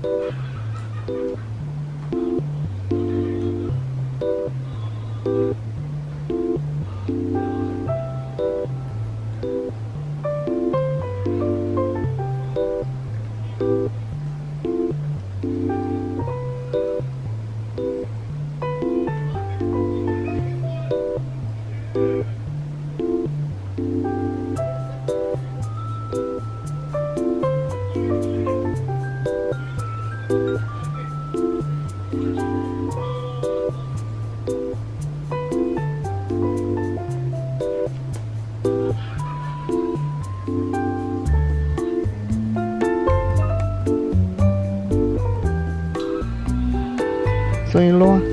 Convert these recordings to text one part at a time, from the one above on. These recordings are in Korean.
손 일로 와.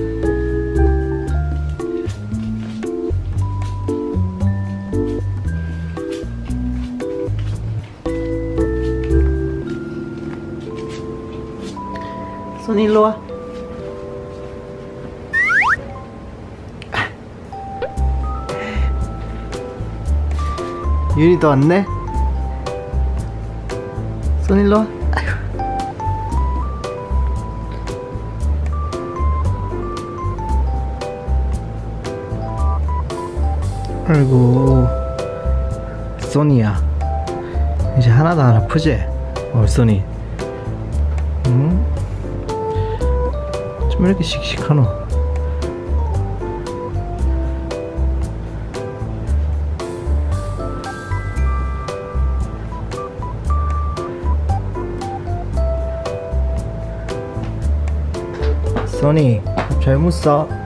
손 일로 와. 유리도 왔네. 손 일로 와. 아이고, 소니야, 이제 하나도 안 아프지? 소니. 응? 좀 이렇게 씩씩하노? 소니, 잘 묻어.